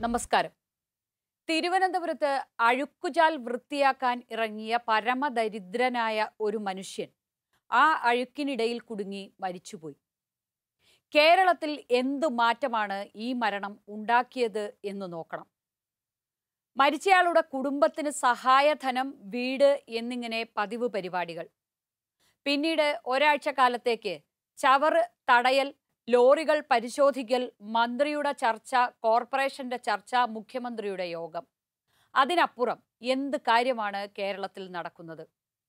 നമസ്കാരം. തിരുവനന്തപുരത്ത് അഴുക്കുചാൽ വൃത്തിയാക്കാൻ ഇറങ്ങിയ പരമദരിദ്രനായ ഒരു മനുഷ്യൻ ആ അഴുക്കിനിടയിൽ കുടുങ്ങി മരിച്ചുപോയി. കേരളത്തിൽ എന്തു മാറ്റമാണ് ഈ മരണം ഉണ്ടാക്കിയത് എന്ന് നോക്കണം. മരിച്ചയാളുടെ കുടുംബത്തിന് സഹായധനം, വീട് എന്നിങ്ങനെ പതിവ് പരിപാടികൾ. പിന്നീട് ഒരാഴ്ച കാലത്തേക്ക് ചവറ് തടയൽ, ലോറികൾ പരിശോധിക്കൽ, മന്ത്രിയുടെ ചർച്ച, കോർപ്പറേഷന്റെ ചർച്ച, മുഖ്യമന്ത്രിയുടെ യോഗം. അതിനപ്പുറം എന്ത് കാര്യമാണ് കേരളത്തിൽ നടക്കുന്നത്?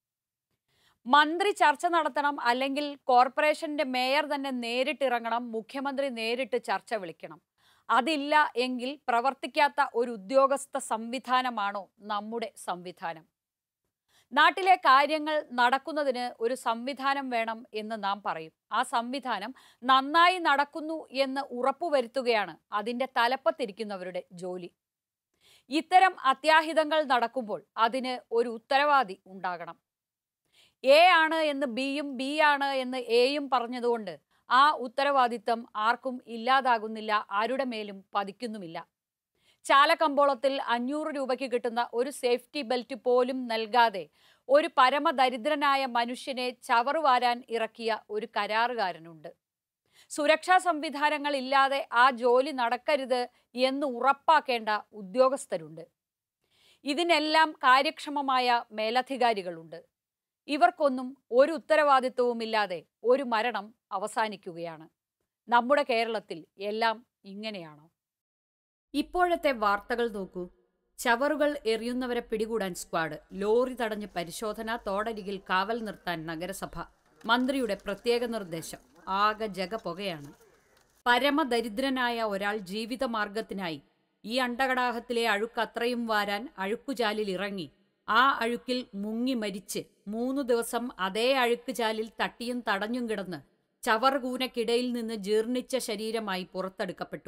മന്ത്രി ചർച്ച നടത്തണം, അല്ലെങ്കിൽ കോർപ്പറേഷന്റെ മേയർ തന്നെ നേരിട്ടിറങ്ങണം, മുഖ്യമന്ത്രി നേരിട്ട് ചർച്ച വിളിക്കണം. അതില്ല എങ്കിൽ പ്രവർത്തിക്കാത്ത ഒരു ഉദ്യോഗസ്ഥ സംവിധാനമാണോ നമ്മുടെ സംവിധാനം? നാട്ടിലെ കാര്യങ്ങൾ നടക്കുന്നതിന് ഒരു സംവിധാനം വേണം എന്ന് നാം പറയും. ആ സംവിധാനം നന്നായി നടക്കുന്നു എന്ന് ഉറപ്പുവരുത്തുകയാണ് അതിൻ്റെ തലപ്പത്തിരിക്കുന്നവരുടെ ജോലി. ഇത്തരം അത്യാഹിതങ്ങൾ നടക്കുമ്പോൾ അതിന് ഒരു ഉത്തരവാദി ഉണ്ടാകണം. എ ആണ് എന്ന് ബിയും, ബി ആണ് എന്ന് എയും പറഞ്ഞതുകൊണ്ട് ആ ഉത്തരവാദിത്തം ആർക്കും ഇല്ലാതാകുന്നില്ല, ആരുടെ മേലും പതിക്കുന്നുമില്ല. ചാലക്കമ്പോളത്തിൽ 500 രൂപയ്ക്ക് കിട്ടുന്ന ഒരു സേഫ്റ്റി ബെൽറ്റ് പോലും നൽകാതെ ഒരു പരമദരിദ്രനായ മനുഷ്യനെ ചവറുവാരാൻ ഇറക്കിയ ഒരു കരാറുകാരനുണ്ട്. സുരക്ഷാ സംവിധാനങ്ങൾ ഇല്ലാതെ ആ ജോലി നടക്കരുത് എന്ന് ഉറപ്പാക്കേണ്ട ഉദ്യോഗസ്ഥരുണ്ട്. ഇതിനെല്ലാം കാര്യക്ഷമമായ മേലധികാരികളുണ്ട്. ഇവർക്കൊന്നും ഒരു ഉത്തരവാദിത്വവുമില്ലാതെ ഒരു മരണം അവസാനിക്കുകയാണ്. നമ്മുടെ കേരളത്തിൽ എല്ലാം ഇങ്ങനെയാണോ? ഇപ്പോഴത്തെ വാർത്തകൾ നോക്കൂ. ചവറുകൾ എറിയുന്നവരെ പിടികൂടാൻ സ്ക്വാഡ്, ലോറി തടഞ്ഞ് പരിശോധന, തോടരികിൽ കാവൽ നിർത്താൻ നഗരസഭ, മന്ത്രിയുടെ പ്രത്യേക നിർദ്ദേശം. ആകെ ജഗപുകയാണ്. പരമദരിദ്രനായ ഒരാൾ ജീവിതമാർഗത്തിനായി ഈ അണ്ടകടാഹത്തിലെ അഴുക്ക് അത്രയും വാരാൻ അഴുക്കുചാലിൽ ഇറങ്ങി ആ അഴുക്കിൽ മുങ്ങി മരിച്ച് 3 ദിവസം അതേ അഴുക്കുചാലിൽ തട്ടിയും തടഞ്ഞും കിടന്ന് ചവറുകൂനക്കിടയിൽ നിന്ന് ജീർണിച്ച ശരീരമായി പുറത്തെടുക്കപ്പെട്ടു.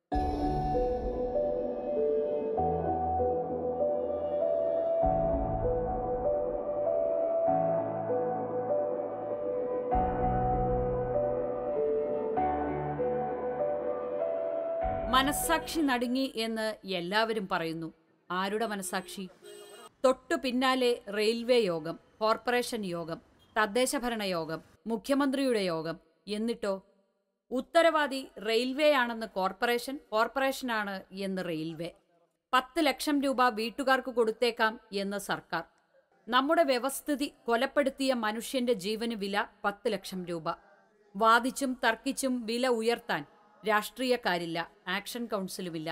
മനസ്സാക്ഷി നടുങ്ങി എന്ന് എല്ലാവരും പറയുന്നു. ആരുടെ മനസ്സാക്ഷി? തൊട്ടു പിന്നാലെ റെയിൽവേ യോഗം, കോർപ്പറേഷൻ യോഗം, തദ്ദേശഭരണ യോഗം, മുഖ്യമന്ത്രിയുടെ യോഗം. എന്നിട്ടോ ഉത്തരവാദി റെയിൽവേ ആണെന്ന് കോർപ്പറേഷൻ, കോർപ്പറേഷനാണ് എന്ന് റെയിൽവേ. 10 ലക്ഷം രൂപ വീട്ടുകാർക്ക് കൊടുത്തേക്കാം എന്ന് സർക്കാർ. നമ്മുടെ വ്യവസ്ഥിതി കൊലപ്പെടുത്തിയ മനുഷ്യന്റെ ജീവന് വില 10 ലക്ഷം രൂപ. വാദിച്ചും തർക്കിച്ചും വില ഉയർത്താൻ രാഷ്ട്രീയക്കാരില്ല, ആക്ഷൻ കൗൺസിലുമില്ല.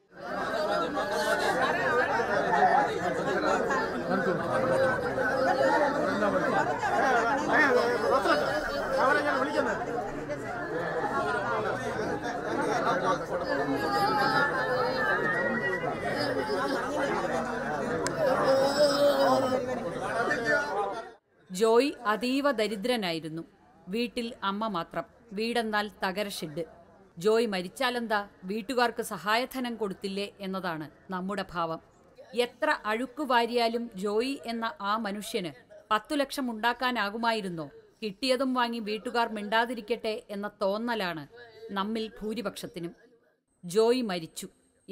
ജോയ് അതീവ ദരിദ്രനായിരുന്നു. വീട്ടിൽ അമ്മ മാത്രം. വീടെന്നാൽ തകര ഷെഡ്. ജോയ് മരിച്ചാലെന്താ, വീട്ടുകാർക്ക് സഹായധനം കൊടുത്തില്ലേ എന്നതാണ് നമ്മുടെ ഭാവം. എത്ര അഴുക്കു വാരിയാലും ജോയി എന്ന ആ മനുഷ്യന് 10 ലക്ഷം ഉണ്ടാക്കാനാകുമായിരുന്നോ? കിട്ടിയതും വാങ്ങി വീട്ടുകാർ മിണ്ടാതിരിക്കട്ടെ എന്ന തോന്നലാണ് നമ്മിൽ ഭൂരിപക്ഷത്തിനും. ജോയി മരിച്ചു.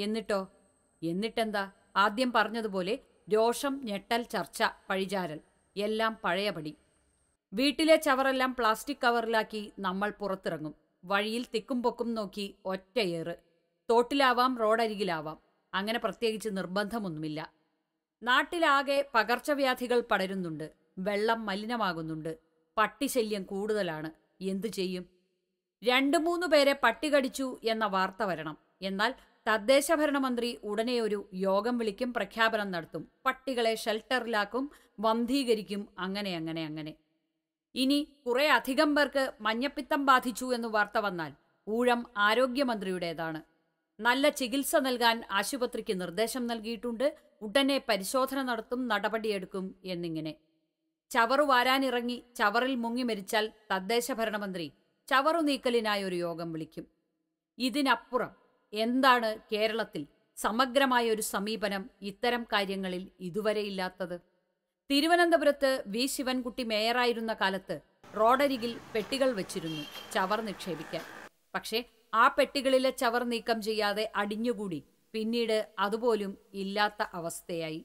എന്നിട്ടെന്താ? ആദ്യം പറഞ്ഞതുപോലെ രോഷം, ഞെട്ടൽ, ചർച്ച, പഴിചാരൽ എല്ലാം പഴയപടി. വീട്ടിലെ ചവറെല്ലാം പ്ലാസ്റ്റിക് കവറിലാക്കി നമ്മൾ പുറത്തിറങ്ങും. വഴിയിൽ തിക്കും പൊക്കും നോക്കി ഒറ്റയേറ്. തോട്ടിലാവാം, റോഡരികിലാവാം. അങ്ങനെ പ്രത്യേകിച്ച് നിർബന്ധമൊന്നുമില്ല. നാട്ടിലാകെ പകർച്ചവ്യാധികൾ പടരുന്നുണ്ട്. വെള്ളം മലിനമാകുന്നുണ്ട്. പട്ടിശല്യം കൂടുതലാണ്. എന്തു ചെയ്യും? 2-3 പേരെ പട്ടി കടിച്ചു എന്ന വാർത്ത വരണം. എന്നാൽ തദ്ദേശഭരണ മന്ത്രി ഉടനെ ഒരു യോഗം വിളിക്കും, പ്രഖ്യാപനം നടത്തും. പട്ടികളെ ഷെൽട്ടറിലാക്കും, വന്ധീകരിക്കും. അങ്ങനെ. ഇനി കുറെ അധികം പേർക്ക് മഞ്ഞപ്പിത്തം ബാധിച്ചു എന്ന് വാർത്ത വന്നാൽ ഊഴം ആരോഗ്യമന്ത്രിയുടേതാണ്. നല്ല ചികിത്സ നൽകാൻ ആശുപത്രിക്ക് നിർദ്ദേശം നൽകിയിട്ടുണ്ട്. ഉടനെ പരിശോധന നടത്തും, നടപടിയെടുക്കും എന്നിങ്ങനെ. ചവറു വാരാനിറങ്ങി ചവറിൽ മുങ്ങി മരിച്ചാൽ തദ്ദേശഭരണമന്ത്രി ചവറു നീക്കലിനായി ഒരു യോഗം വിളിക്കും. ഇതിനപ്പുറം എന്താണ് കേരളത്തിൽ സമഗ്രമായ ഒരു സമീപനം ഇത്തരം കാര്യങ്ങളിൽ ഇതുവരെയില്ലാത്തത്? തിരുവനന്തപുരത്ത് വി ശിവൻകുട്ടി മേയറായിരുന്ന കാലത്ത് റോഡരികിൽ പെട്ടികൾ വെച്ചിരുന്നു ചവർ നിക്ഷേപിക്കാൻ. പക്ഷേ ആ പെട്ടികളിലെ ചവർ നീക്കം ചെയ്യാതെ അടിഞ്ഞുകൂടി പിന്നീട് അതുപോലും ഇല്ലാത്ത അവസ്ഥയായി.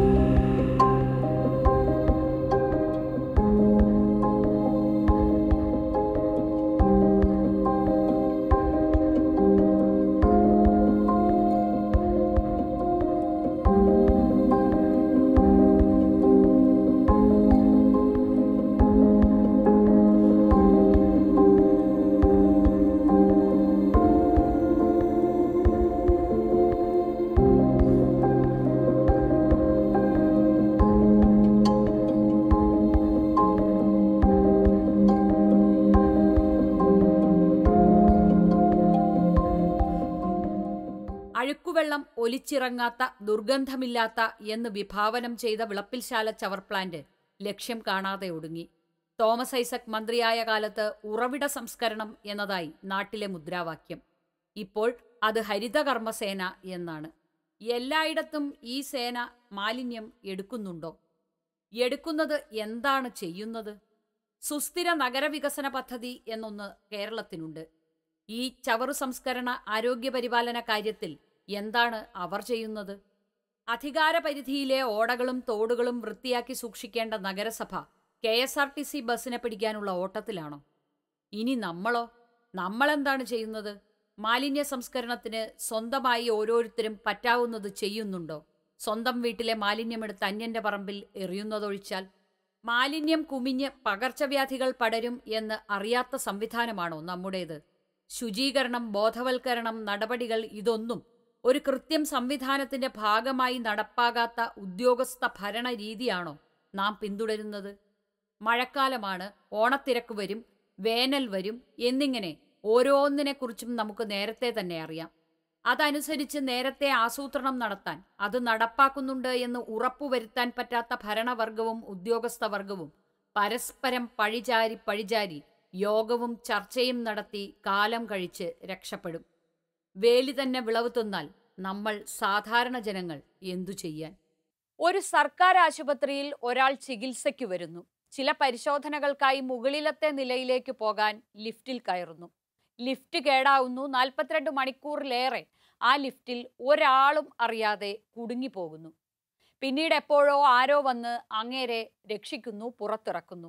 അഴുക്കുവെള്ളം ഒലിച്ചിറങ്ങാത്ത, ദുർഗന്ധമില്ലാത്ത എന്ന് വിഭാവനം ചെയ്ത വിളപ്പിൽശാല ചവർ പ്ലാന്റ് ലക്ഷ്യം കാണാതെ ഒടുങ്ങി. തോമസ് ഐസക് മന്ത്രിയായ കാലത്ത് ഉറവിട സംസ്കരണം എന്നതായി നാട്ടിലെ മുദ്രാവാക്യം. ഇപ്പോൾ അത് ഹരിതകർമ്മസേന എന്നാണ്. എല്ലായിടത്തും ഈ സേന മാലിന്യം എടുക്കുന്നുണ്ടോ? എടുക്കുന്നത് എന്താണ് ചെയ്യുന്നത്? സുസ്ഥിര നഗരവികസന പദ്ധതി എന്നൊന്ന് കേരളത്തിനുണ്ട്. ഈ ചവറു സംസ്കരണ ആരോഗ്യപരിപാലന കാര്യത്തിൽ എന്താണ് അവർ ചെയ്യുന്നത്? അധികാരപരിധിയിലെ ഓടകളും തോടുകളും വൃത്തിയാക്കി സൂക്ഷിക്കേണ്ട നഗരസഭ KSRTC ബസ്സിനെ പിടിക്കാനുള്ള ഓട്ടത്തിലാണോ? ഇനി നമ്മളോ? നമ്മളെന്താണ് ചെയ്യുന്നത്? മാലിന്യ സംസ്കരണത്തിന് സ്വന്തമായി ഓരോരുത്തരും പറ്റാവുന്നത് ചെയ്യുന്നുണ്ടോ? സ്വന്തം വീട്ടിലെ മാലിന്യമെടുത്ത് അന്യന്റെ പറമ്പിൽ എറിയുന്നതൊഴിച്ചാൽ. മാലിന്യം കുമിഞ്ഞ് പകർച്ചവ്യാധികൾ പടരും എന്ന് അറിയാത്ത സംവിധാനമാണോ നമ്മുടേത്? ശുചീകരണം, ബോധവൽക്കരണം, നടപടികൾ ഇതൊന്നും ഒരു കൃത്യം സംവിധാനത്തിന്റെ ഭാഗമായി നടപ്പാകാത്ത ഉദ്യോഗസ്ഥ ഭരണ രീതിയാണോ നാം പിന്തുടരുന്നത്? മഴക്കാലമാണ്, ഓണത്തിരക്ക് വരും, വേനൽ വരും എന്നിങ്ങനെ ഓരോന്നിനെക്കുറിച്ചും നമുക്ക് നേരത്തെ തന്നെ അറിയാം. അതനുസരിച്ച് നേരത്തെ ആസൂത്രണം നടത്താൻ, അത് നടപ്പാക്കുന്നുണ്ട് എന്ന് ഉറപ്പുവരുത്താൻ പറ്റാത്ത ഭരണവർഗവും ഉദ്യോഗസ്ഥവർഗവും പരസ്പരം പഴിചാരി യോഗവും ചർച്ചയും നടത്തി കാലം കഴിച്ച് രക്ഷപ്പെടും. വേലി തന്നെ വിളവ് തിന്നാൽ നമ്മൾ സാധാരണ ജനങ്ങൾ എന്തു ചെയ്യാൻ? ഒരു സർക്കാർ ആശുപത്രിയിൽ ഒരാൾ ചികിത്സയ്ക്ക് വരുന്നു. ചില പരിശോധനകൾക്കായി മുകളിലത്തെ നിലയിലേക്ക് പോകാൻ ലിഫ്റ്റിൽ കയറുന്നു. ലിഫ്റ്റ് കേടാവുന്നു. 42 മണിക്കൂറിലേറെ ആ ലിഫ്റ്റിൽ ഒരാളും അറിയാതെ കുടുങ്ങിപ്പോകുന്നു. പിന്നീട് എപ്പോഴോ ആരോ വന്ന് അങ്ങേരെ രക്ഷിക്കുന്നു, പുറത്തിറക്കുന്നു.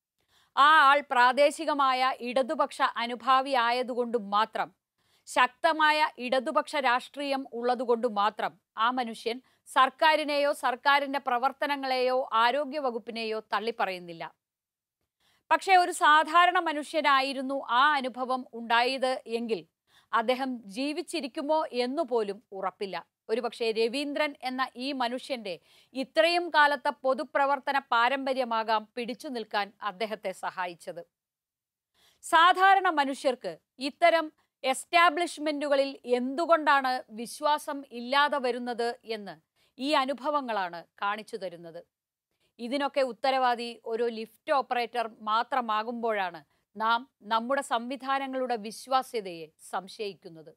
ആ ആൾ പ്രാദേശികമായ ഇടതുപക്ഷ അനുഭാവി ആയതുകൊണ്ടും മാത്രം, ശക്തമായ ഇടതുപക്ഷ രാഷ്ട്രീയം ഉള്ളതുകൊണ്ടും മാത്രം ആ മനുഷ്യൻ സർക്കാരിനെയോ സർക്കാരിന്റെ പ്രവർത്തനങ്ങളെയോ ആരോഗ്യവകുപ്പിനെയോ തള്ളിപ്പറയുന്നില്ല. പക്ഷെ ഒരു സാധാരണ മനുഷ്യനായിരുന്നു ആ അനുഭവം ഉണ്ടായത് എങ്കിൽ അദ്ദേഹം ജീവിച്ചിരിക്കുമോ എന്നുപോലും ഉറപ്പില്ല. ഒരുപക്ഷെ രവീന്ദ്രൻ എന്ന ഈ മനുഷ്യന്റെ ഇത്രയും കാലത്തെ പൊതുപ്രവർത്തന പാരമ്പര്യമാകാം പിടിച്ചു നിൽക്കാൻ അദ്ദേഹത്തെ സഹായിച്ചത്. സാധാരണ മനുഷ്യർക്ക് ഇത്തരം എസ്റ്റാബ്ലിഷ്മെന്റുകളിൽ എന്തുകൊണ്ടാണ് വിശ്വാസം ഇല്ലാതെ വരുന്നത് എന്ന് ഈ അനുഭവങ്ങളാണ് കാണിച്ചു തരുന്നത്. ഇതിനൊക്കെ ഉത്തരവാദി ഒരു ലിഫ്റ്റ് ഓപ്പറേറ്റർ മാത്രമാകുമ്പോഴാണ് നാം നമ്മുടെ സംവിധാനങ്ങളുടെ വിശ്വാസ്യതയെ സംശയിക്കുന്നത്.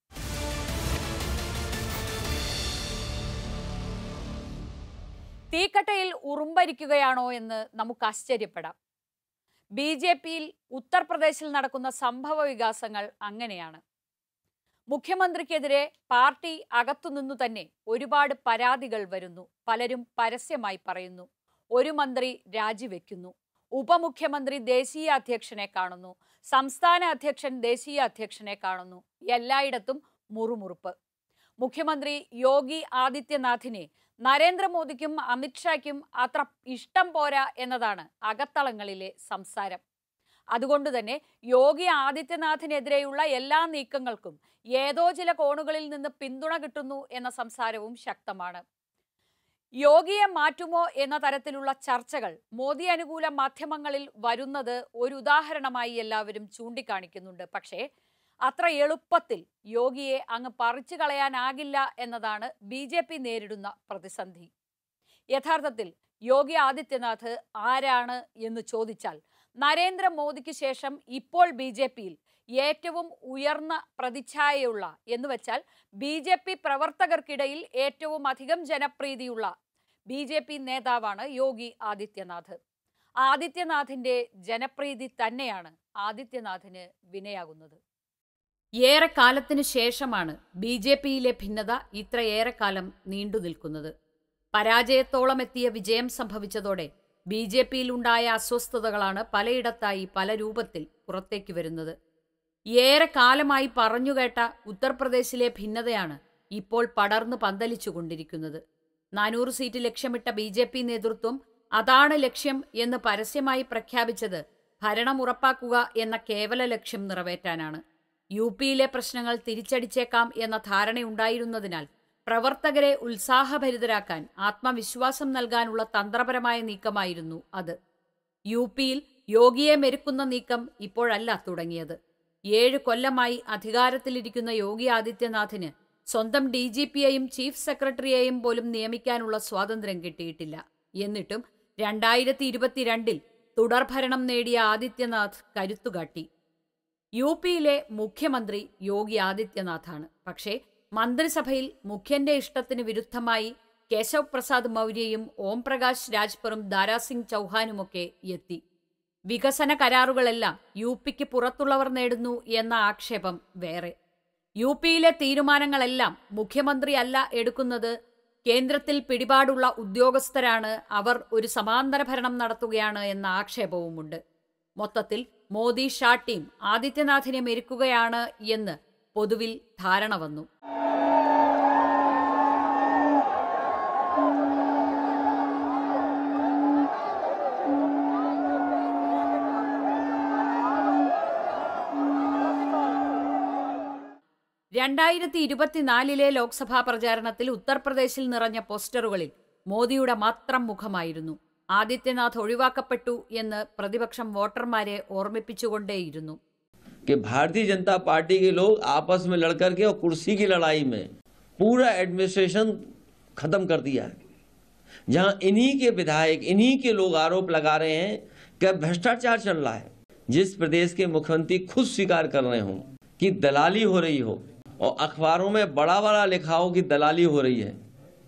തീക്കട്ടയിൽ ഉറുമ്പരിക്കുകയാണോ എന്ന് നമുക്ക് ആശ്ചര്യപ്പെടാം. BJPയിൽ ഉത്തർപ്രദേശിൽ നടക്കുന്ന സംഭവ വികാസങ്ങൾ അങ്ങനെയാണ്. മുഖ്യമന്ത്രിക്കെതിരെ പാർട്ടി അകത്തുനിന്നു തന്നെ ഒരുപാട് പരാതികൾ വരുന്നു. പലരും പരസ്യമായി പറയുന്നു. ഒരു മന്ത്രി രാജിവെക്കുന്നു. ഉപമുഖ്യമന്ത്രി ദേശീയ അധ്യക്ഷനെ കാണുന്നു. സംസ്ഥാന അധ്യക്ഷൻ ദേശീയ അധ്യക്ഷനെ കാണുന്നു. എല്ലായിടത്തും മുറുമുറുപ്പ്. മുഖ്യമന്ത്രി യോഗി ആദിത്യനാഥിനെ നരേന്ദ്രമോദിക്കും അമിത്ഷായ്ക്കും അത്ര ഇഷ്ടം പോരാ എന്നതാണ് അകത്തളങ്ങളിലെ സംസാരം. അതുകൊണ്ട് തന്നെ യോഗി ആദിത്യനാഥിനെതിരെയുള്ള എല്ലാ നീക്കങ്ങൾക്കും ഏതോ ചില കോണുകളിൽ നിന്ന് പിന്തുണ കിട്ടുന്നു എന്ന സംസാരവും ശക്തമാണ്. യോഗിയെ മാറ്റുമോ എന്ന തരത്തിലുള്ള ചർച്ചകൾ മോദി അനുകൂല മാധ്യമങ്ങളിൽ വരുന്നത് ഒരു ഉദാഹരണമായി എല്ലാവരും ചൂണ്ടിക്കാണിക്കുന്നുണ്ട്. പക്ഷേ അത്ര എളുപ്പത്തിൽ യോഗിയെ അങ്ങ് പറിച്ചു കളയാനാകില്ല എന്നതാണ് BJP നേരിടുന്ന പ്രതിസന്ധി. യഥാർത്ഥത്തിൽ യോഗി ആദിത്യനാഥ് ആരാണ് എന്ന് ചോദിച്ചാൽ, നരേന്ദ്രമോദിക്ക് ശേഷം ഇപ്പോൾ BJPയിൽ ഏറ്റവും ഉയർന്ന പ്രതിച്ഛായയുള്ള എന്നുവെച്ചാൽ BJP പ്രവർത്തകർക്കിടയിൽ ഏറ്റവും അധികം ജനപ്രീതിയുള്ള BJP നേതാവാണ് യോഗി ആദിത്യനാഥ്. ആദിത്യനാഥിന്റെ ജനപ്രീതി തന്നെയാണ് ആദിത്യനാഥിന് വിനയാകുന്നത്. ഏറെക്കാലത്തിനു ശേഷമാണ് BJPയിലെ ഭിന്നത ഇത്രയേറെക്കാലം നീണ്ടു നിൽക്കുന്നത്. പരാജയത്തോളം എത്തിയ വിജയം സംഭവിച്ചതോടെ BJPയിലുണ്ടായ അസ്വസ്ഥതകളാണ് പലയിടത്തായി പല രൂപത്തിൽ പുറത്തേക്ക് വരുന്നത്. ഏറെക്കാലമായി പറഞ്ഞുകേട്ട ഉത്തർപ്രദേശിലെ ഭിന്നതയാണ് ഇപ്പോൾ പടർന്നു പന്തലിച്ചുകൊണ്ടിരിക്കുന്നത്. 400 സീറ്റ് ലക്ഷ്യമിട്ട BJP നേതൃത്വം അതാണ് ലക്ഷ്യം എന്ന് പരസ്യമായി പ്രഖ്യാപിച്ചത് ഭരണം ഉറപ്പാക്കുക എന്ന കേവല ലക്ഷ്യം നിറവേറ്റാനാണ്. UPയിലെ പ്രശ്നങ്ങൾ തിരിച്ചടിച്ചേക്കാം എന്ന ധാരണയുണ്ടായിരുന്നതിനാൽ പ്രവർത്തകരെ ഉത്സാഹഭരിതരാക്കാൻ ആത്മവിശ്വാസം നൽകാനുള്ള തന്ത്രപരമായ നീക്കമായിരുന്നു അത്. UPയിൽ യോഗിയെ മെരുക്കുന്ന നീക്കം ഇപ്പോഴല്ല തുടങ്ങിയത്. 7 കൊല്ലമായി അധികാരത്തിലിരിക്കുന്ന യോഗി ആദിത്യനാഥിന് സ്വന്തം DGPയെയും ചീഫ് സെക്രട്ടറിയെയും പോലും നിയമിക്കാനുള്ള സ്വാതന്ത്ര്യം കിട്ടിയിട്ടില്ല. എന്നിട്ടും 2022 തുടർഭരണം നേടിയ ആദിത്യനാഥ് കരുത്തുകാട്ടി. UPയിലെ മുഖ്യമന്ത്രി യോഗി ആദിത്യനാഥാണ്. പക്ഷേ മന്ത്രിസഭയിൽ മുഖ്യന്റെ ഇഷ്ടത്തിന് വിരുദ്ധമായി കേശവ് പ്രസാദ് മൗര്യയും ഓം പ്രകാശ് രാജ്പറും ദാരാസിംഗ് ചൗഹാനുമൊക്കെ എത്തി. വികസന കരാറുകളെല്ലാം UPക്ക് പുറത്തുള്ളവർ നേടുന്നു എന്ന ആക്ഷേപം വേറെ. UPയിലെ തീരുമാനങ്ങളെല്ലാം മുഖ്യമന്ത്രിയല്ല എടുക്കുന്നത്, കേന്ദ്രത്തിൽ പിടിപാടുള്ള ഉദ്യോഗസ്ഥരാണ്, അവർ ഒരു സമാന്തര ഭരണം നടത്തുകയാണ് എന്ന ആക്ഷേപവുമുണ്ട്. മൊത്തത്തിൽ മോദി ഷാ ടീം ആദിത്യനാഥിനെ മെരുക്കുകയാണ് എന്ന് പൊതുവിൽ ധാരണ വന്നു. ലെ ലോക്സഭാ പ്രചാരണത്തിൽ ഉത്തർപ്രദേശിൽ നിറഞ്ഞ പോസ്റ്ററുകളിൽ മോദിയുടെ മാത്രം മുഖമായിരുന്നു. ആദിത്യനാഥ് ഒഴിവാക്കപ്പെട്ടു എന്ന് പ്രതിപക്ഷം വോട്ടർമാരെ ഓർമ്മിപ്പിച്ചുകൊണ്ടേയിരുന്നു. भारतीय जनता पार्टी के लोग आपस में लड़कर के और कुर्सी की लड़ाई में पूरा एडमिनिस्ट्रेशन खत्म कर दिया है, जहां इन्हीं के विधायक, इन्हीं के लोग आरोप लगा रहे हैं कि भ्रष्टाचार चल रहा है। जिस प्रदेश के मुख्यमंत्री खुद स्वीकार कर रहे हों कि दलाली हो रही हो और अखबारों में बड़ा बड़ा लिखा हो कि दलाली हो रही है,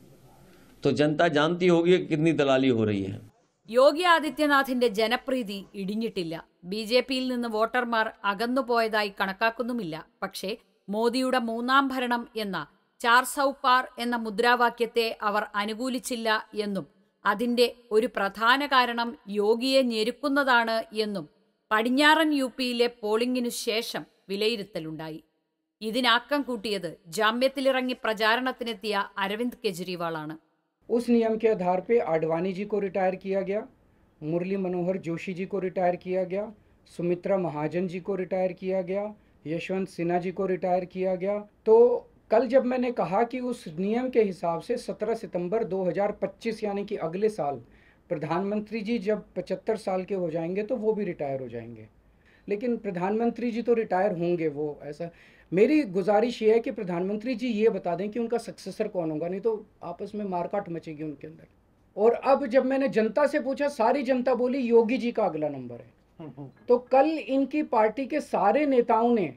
तो जनता जानती होगी कि कितनी दलाली हो रही है. യോഗി ആദിത്യനാഥിന്റെ ജനപ്രീതി ഇടിഞ്ഞിട്ടില്ല. BJPയിൽ നിന്ന് വോട്ടർമാർ അകന്നുപോയതായി കണക്കാക്കുന്നുമില്ല. പക്ഷേ മോദിയുടെ മൂന്നാം ഭരണം എന്ന 4 സൗ പാർ എന്ന മുദ്രാവാക്യത്തെ അവർ അനുകൂലിച്ചില്ല എന്നും അതിന്റെ ഒരു പ്രധാന കാരണം യോഗിയെ ഞെരുക്കുന്നതാണ് എന്നും പടിഞ്ഞാറൻ UPയിലെ പോളിംഗിനു ശേഷം വിലയിരുത്തലുണ്ടായി. ഇതിനാക്കം കൂട്ടിയത് ജാമ്യത്തിലിറങ്ങി പ്രചാരണത്തിനെത്തിയ അരവിന്ദ് കെജ്രിവാളാണ്. उस नियम के आधार पे आडवाणी जी को रिटायर किया गया, मुरली मनोहर जोशी जी को रिटायर किया गया, सुमित्रा महाजन जी को रिटायर किया गया, यशवंत सिन्हा जी को रिटायर किया गया. तो कल जब मैंने कहा कि उस नियम के हिसाब से 17 सितंबर 2025 यानी कि अगले साल प्रधानमंत्री जी जब 75 साल के हो जाएंगे तो वो भी रिटायर हो जाएंगे. लेकिन प्रधानमंत्री जी तो रिटायर होंगे, वो ऐसा मेरी गुजारिश ये है कि प्रधानमंत्री जी ये बता दें कि उनका सक्सेसर कौन होगा, नहीं तो आपस में मारकाट मचेगी उनके अंदर. और अब जब मैंने जनता से पूछा, सारी जनता बोली योगी जी का अगला नंबर है. तो कल इनकी पार्टी के सारे नेताओं ने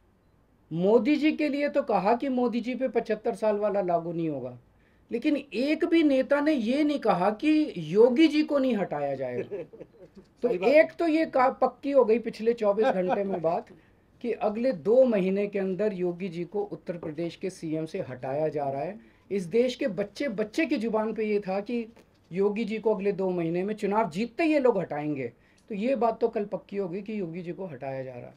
मोदी जी के लिए तो कहा कि मोदी जी पे 75 साल वाला लागू नहीं होगा, लेकिन एक भी नेता ने ये नहीं कहा कि योगी जी को नहीं हटाया जाएगा. तो एक तो ये पक्की हो गई पिछले 24 घंटे में बात कि अगले 2 महीने के अंदर योगी जी को उत्तर प्रदेश के CM से हटाया जा रहा है. इस देश के बच्चे बच्चे की जुबान पे ये था कि योगी जी को अगले 2 महीने में चुनाव जीतते ये लोग हटाएंगे. तो ये बात तो कल पक्की होगी कि योगी जी को हटाया जा रहा है.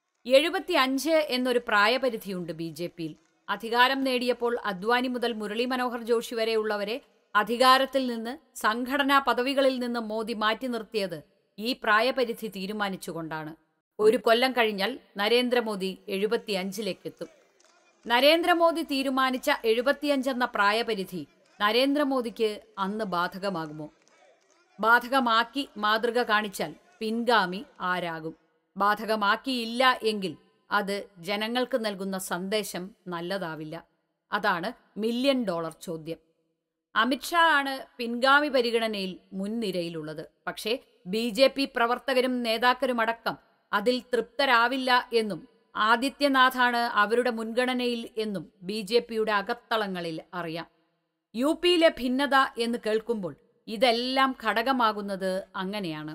75 എന്നൊരു പ്രായപരിധിയുണ്ട് BJPയിൽ. അധികാരം നേടിയപ്പോൾ അദ്വാനി മുതൽ മുരളി മനോഹർ ജോഷി വരെയുള്ളവരെ അധികാരത്തിൽ നിന്ന്, സംഘടനാ പദവികളിൽ നിന്ന് മോദി മാറ്റി നിർത്തിയത് ഈ പ്രായപരിധി തീരുമാനിച്ചുകൊണ്ടാണ്. 1 കൊല്ലം കഴിഞ്ഞാൽ നരേന്ദ്രമോദി 75-ലേക്കെത്തും. നരേന്ദ്രമോദി തീരുമാനിച്ച 75 എന്ന പ്രായപരിധി നരേന്ദ്രമോദിക്ക് അന്ന് ബാധകമാകുമോ? ബാധകമാക്കി മാതൃക കാണിച്ചാൽ പിൻഗാമി ആരാകും? ബാധകമാക്കിയില്ല എങ്കിൽ അത് ജനങ്ങൾക്ക് നൽകുന്ന സന്ദേശം നല്ലതാവില്ല. അതാണ് $1 മില്യൺ ചോദ്യം. അമിത്ഷാ ആണ് പിൻഗാമി പരിഗണനയിൽ മുൻനിരയിലുള്ളത്. പക്ഷേ BJP പ്രവർത്തകരും നേതാക്കളുമടക്കം അതിൽ തൃപ്തരാവില്ല എന്നും ആദിത്യനാഥാണ് അവരുടെ മുൻഗണനയിൽ എന്നും BJPയുടെ അകത്തളങ്ങളിൽ അറിയാം. UPയിലെ ഭിന്നത എന്ന് കേൾക്കുമ്പോൾ ഇതെല്ലാം ഘടകമാകുന്നത് അങ്ങനെയാണ്.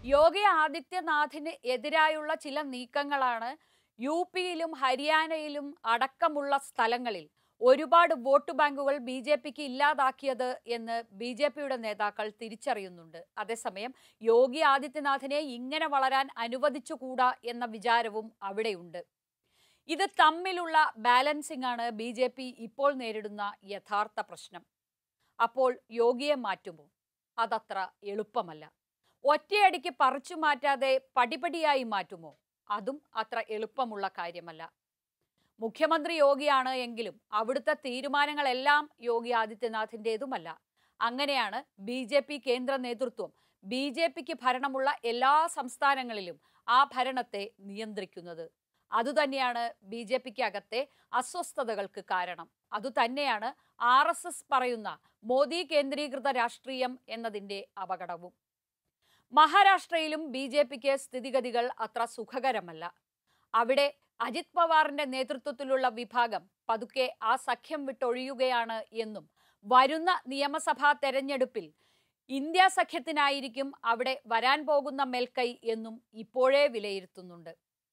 യോഗി ആദിത്യനാഥിന് എതിരായുള്ള ചില നീക്കങ്ങളാണ് യു പിയിലും ഹരിയാനയിലും അടക്കമുള്ള സ്ഥലങ്ങളിൽ ഒരുപാട് വോട്ട് ബാങ്കുകൾ ബി ജെ പിക്ക് ഇല്ലാതാക്കിയത് എന്ന് ബി ജെ പിയുടെ നേതാക്കൾ തിരിച്ചറിയുന്നുണ്ട്. അതേസമയം യോഗി ആദിത്യനാഥിനെ ഇങ്ങനെ വളരാൻ അനുവദിച്ചുകൂടാ എന്ന വിചാരവും അവിടെയുണ്ട്. ഇത് തമ്മിലുള്ള ബാലൻസിംഗ് ആണ് ബി ജെ പി ഇപ്പോൾ നേരിടുന്ന യഥാർത്ഥ പ്രശ്നം. അപ്പോൾ യോഗിയെ മാറ്റുമോ? അതത്ര എളുപ്പമല്ല. ഒറ്റയടിക്ക് പറിച്ചു മാറ്റാതെ പടിപടിയായി മാറ്റുമോ? അതും അത്ര എളുപ്പമുള്ള കാര്യമല്ല. മുഖ്യമന്ത്രി യോഗിയാണ് എങ്കിലും അവിടുത്തെ തീരുമാനങ്ങളെല്ലാം യോഗി ആദിത്യനാഥിൻ്റെതുമല്ല. അങ്ങനെയാണ് ബി ജെ പി കേന്ദ്ര നേതൃത്വം ബി ജെ പിക്ക് ഭരണമുള്ള എല്ലാ സംസ്ഥാനങ്ങളിലും ആ ഭരണത്തെ നിയന്ത്രിക്കുന്നത്. അതുതന്നെയാണ് ബി ജെ പിക്ക് അകത്തെ അസ്വസ്ഥതകൾക്ക് കാരണം. അതുതന്നെയാണ് RSS പറയുന്ന മോദി കേന്ദ്രീകൃത രാഷ്ട്രീയം എന്നതിൻ്റെ അപകടവും. മഹാരാഷ്ട്രയിലും ബി ജെ പിക്ക് സ്ഥിതിഗതികൾ അത്ര സുഖകരമല്ല. അവിടെ അജിത് പവാറിന്റെ നേതൃത്വത്തിലുള്ള വിഭാഗം പതുക്കെ ആ സഖ്യം വിട്ടൊഴിയുകയാണ് എന്നും വരുന്ന നിയമസഭാ തെരഞ്ഞെടുപ്പിൽ ഇന്ത്യ സഖ്യത്തിനായിരിക്കും അവിടെ വരാൻ പോകുന്ന മേൽക്കൈ എന്നും ഇപ്പോഴേ വിലയിരുത്തുന്നുണ്ട്.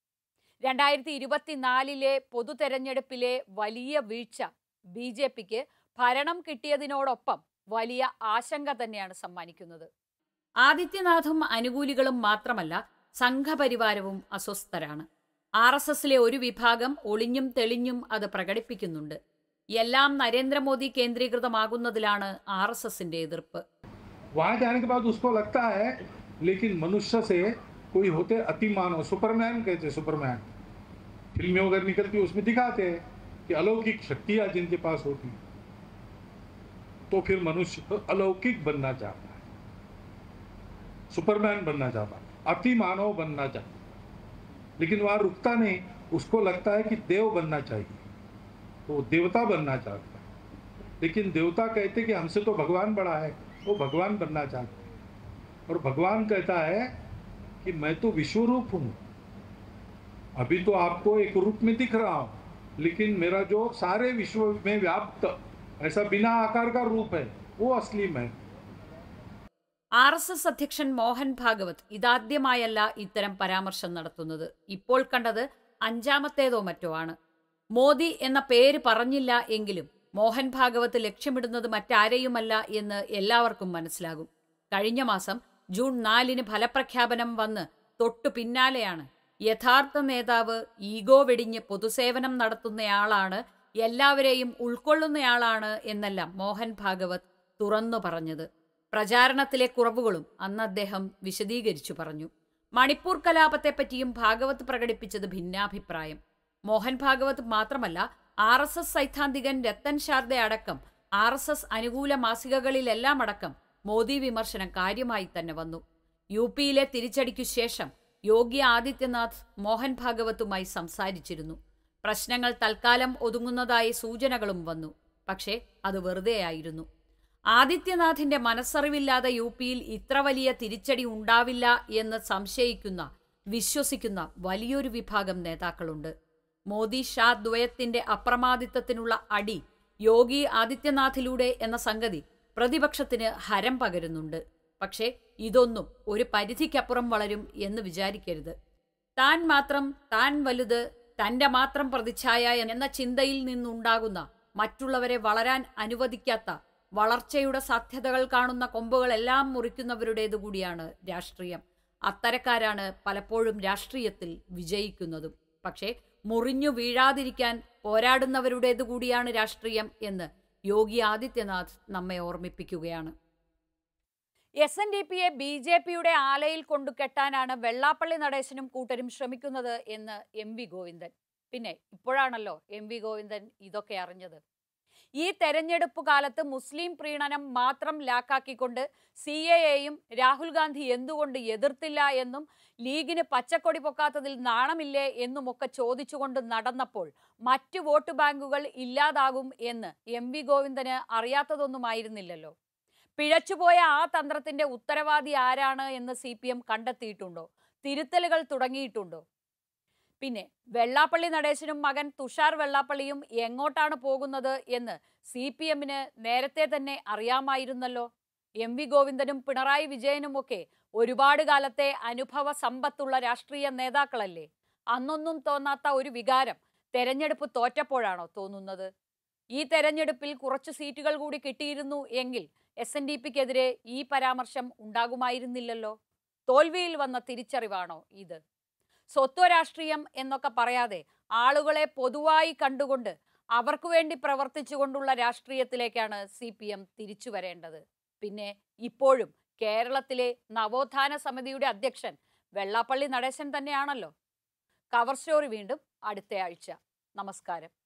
2024 പൊതു തെരഞ്ഞെടുപ്പിലെ വലിയ വീഴ്ച ബി ജെ പിക്ക് ഭരണം കിട്ടിയതിനോടൊപ്പം വലിയ ആശങ്ക തന്നെയാണ് സമ്മാനിക്കുന്നത്. ആദിത്യനാഥും അനുകൂലികളും മാത്രമല്ല, സംഘപരിവാരവും അസ്വസ്ഥരാണ്. RSSലെ ഒരു വിഭാഗം ഒളിഞ്ഞും തെളിഞ്ഞും അത് പ്രകടിപ്പിക്കുന്നുണ്ട്. എല്ലാം നരേന്ദ്രമോദി കേന്ദ്രീകൃതമാകുന്നതിലാണ് RSSന്റെ എതിർപ്പ്. वहां जाने के बाद उसको लगता है लेकिन मनुष्य से कोई होते अतिमानव, सुपरमैन कहते, सुपरमैन फिल्में अगर निकलती उसमें दिखाते हैं कि अलौकिक शक्तियां जिनके पास होती, तो फिर मनुष्य अलौकिक बनना चाहता है, सुपरमैन बनना चाहता है, अतिमानव बनना चाहता है, लेकिन वहां रुकता नहीं. उसको लगता है कि देव बनना चाहिए, तो देवता बनना चाहता है. लेकिन देवता कहते कि हमसे तो भगवान बड़ा है, वो भगवान बनना चाहता है. और भगवान कहता है कि मैं तो विश्वरूप हूं, अभी तो आपको एक रूप में दिख रहा हूं, लेकिन मेरा जो सारे विश्व में व्याप्त ऐसा बिना आकार का रूप है, वो असली मैं. RSS അധ്യക്ഷൻ മോഹൻ ഭാഗവത് ഇതാദ്യമായല്ല ഇത്തരം പരാമർശം നടത്തുന്നത്. ഇപ്പോൾ കണ്ടത് 5ാമത്തേതോ മറ്റോ ആണ്. മോദി എന്ന പേര് പറഞ്ഞില്ല എങ്കിലും മോഹൻ ഭാഗവത് ലക്ഷ്യമിടുന്നത് മറ്റാരെയുമല്ല എന്ന് എല്ലാവർക്കും മനസ്സിലാകും. കഴിഞ്ഞ മാസം ജൂൺ 4 ഫലപ്രഖ്യാപനം വന്ന് തൊട്ടു പിന്നാലെയാണ് യഥാർത്ഥ നേതാവ് ഈഗോ വെടിഞ്ഞ് പൊതുസേവനം നടത്തുന്നയാളാണ്, എല്ലാവരെയും ഉൾക്കൊള്ളുന്നയാളാണ് എന്നെല്ലാം മോഹൻ ഭാഗവത് തുറന്നു പറഞ്ഞത്. പ്രചാരണത്തിലെ കുറവുകളും അന്ന് അദ്ദേഹം വിശദീകരിച്ചു പറഞ്ഞു. മണിപ്പൂർ കലാപത്തെപ്പറ്റിയും ഭാഗവത് പ്രകടിപ്പിച്ചത് ഭിന്നാഭിപ്രായം. മോഹൻ ഭാഗവത് മാത്രമല്ല, RSS സൈദ്ധാന്തികൻ രത്തൻ ശാർദെ അടക്കം RSS അനുകൂല മാസികകളിലെല്ലാം അടക്കം മോദി വിമർശനം കാര്യമായി തന്നെ വന്നു. യു പിയിലെ തിരിച്ചടിക്കു ശേഷം യോഗി ആദിത്യനാഥ് മോഹൻ ഭാഗവതുമായി സംസാരിച്ചിരുന്നു. പ്രശ്നങ്ങൾ തൽക്കാലം ഒതുങ്ങുന്നതായി സൂചനകളും വന്നു. പക്ഷേ അത് വെറുതെയായിരുന്നു. ആദിത്യനാഥിന്റെ മനസ്സറിവില്ലാതെ യു പിയിൽ ഇത്ര വലിയ തിരിച്ചടി ഉണ്ടാവില്ല എന്ന് സംശയിക്കുന്ന, വിശ്വസിക്കുന്ന വലിയൊരു വിഭാഗം നേതാക്കളുണ്ട്. മോദി ഷാ ദ്വയത്തിന്റെ അപ്രമാദിത്വത്തിനുള്ള അടി യോഗി ആദിത്യനാഥിലൂടെ എന്ന സംഗതി പ്രതിപക്ഷത്തിന് ഹരം പകരുന്നുണ്ട്. പക്ഷേ ഇതൊന്നും ഒരു പരിധിക്കപ്പുറം വളരും എന്ന് വിചാരിക്കരുത്. താൻ മാത്രം, താൻ വലുത്, തന്റെ മാത്രം പ്രതിച്ഛായ എന്ന ചിന്തയിൽ നിന്നുണ്ടാകുന്ന, മറ്റുള്ളവരെ വളരാൻ അനുവദിക്കാത്ത, വളർച്ചയുടെ സാധ്യതകൾ കാണുന്ന കൊമ്പുകളെല്ലാം മുറിക്കുന്നവരുടേതു കൂടിയാണ് രാഷ്ട്രീയം. അത്തരക്കാരാണ് പലപ്പോഴും രാഷ്ട്രീയത്തിൽ വിജയിക്കുന്നതും. പക്ഷേ മുറിഞ്ഞു വീഴാതിരിക്കാൻ പോരാടുന്നവരുടേതു കൂടിയാണ് രാഷ്ട്രീയം എന്ന് യോഗി ആദിത്യനാഥ് നമ്മെ ഓർമ്മിപ്പിക്കുകയാണ്. SNDPയെ BJPയുടെ ആലയിൽ കൊണ്ടു കെട്ടാനാണ് വെള്ളാപ്പള്ളി നടേശനും കൂട്ടരും ശ്രമിക്കുന്നത് എന്ന് MV ഗോവിന്ദൻ. പിന്നെ ഇപ്പോഴാണല്ലോ MV ഗോവിന്ദൻ ഇതൊക്കെ അറിഞ്ഞത്. ഈ തെരഞ്ഞെടുപ്പ് കാലത്ത് മുസ്ലിം പ്രീണനം മാത്രം ലാക്കാക്കിക്കൊണ്ട് CAAയും രാഹുൽ ഗാന്ധി എന്തുകൊണ്ട് എതിർത്തില്ല എന്നും ലീഗിന് പച്ചക്കൊടി പൊക്കാത്തതിൽ നാണമില്ലേ എന്നുമൊക്കെ ചോദിച്ചുകൊണ്ട് നടന്നപ്പോൾ മറ്റു വോട്ട് ബാങ്കുകൾ ഇല്ലാതാകും എന്ന് MV ഗോവിന്ദന് അറിയാത്തതൊന്നുമായിരുന്നില്ലല്ലോ. പിഴച്ചുപോയ ആ തന്ത്രത്തിന്റെ ഉത്തരവാദി ആരാണ് എന്ന് CPM കണ്ടെത്തിയിട്ടുണ്ടോ? തിരുത്തലുകൾ തുടങ്ങിയിട്ടുണ്ടോ? പിന്നെ വെള്ളാപ്പള്ളി നടേശനും മകൻ തുഷാർ വെള്ളാപ്പള്ളിയും എങ്ങോട്ടാണ് പോകുന്നത് എന്ന് CPMന് നേരത്തെ തന്നെ അറിയാമായിരുന്നല്ലോ. എം വി ഗോവിന്ദനും പിണറായി വിജയനുമൊക്കെ ഒരുപാട് കാലത്തെ അനുഭവ സമ്പത്തുള്ള രാഷ്ട്രീയ നേതാക്കളല്ലേ? അന്നൊന്നും തോന്നാത്ത ഒരു വികാരം തെരഞ്ഞെടുപ്പ് തോറ്റപ്പോഴാണോ തോന്നുന്നത്? ഈ തെരഞ്ഞെടുപ്പിൽ കുറച്ച് സീറ്റുകൾ കൂടി കിട്ടിയിരുന്നു എങ്കിൽ SNDPക്കെതിരെ ഈ പരാമർശം ഉണ്ടാകുമായിരുന്നില്ലല്ലോ. തോൽവിയിൽ വന്ന തിരിച്ചറിവാണോ ഇത്? സ്വത്വ രാഷ്ട്രീയം എന്നൊക്കെ പറയാതെ ആളുകളെ പൊതുവായി കണ്ടുകൊണ്ട് അവർക്ക് വേണ്ടി പ്രവർത്തിച്ചുകൊണ്ടുള്ള രാഷ്ട്രീയത്തിലേക്കാണ് CPM തിരിച്ചു വരേണ്ടത്. പിന്നെ ഇപ്പോഴും കേരളത്തിലെ നവോത്ഥാന സമിതിയുടെ അധ്യക്ഷൻ വെള്ളാപ്പള്ളി നടേശൻ തന്നെയാണല്ലോ. കവർ സ്റ്റോറി വീണ്ടും അടുത്ത ആഴ്ച. നമസ്കാരം.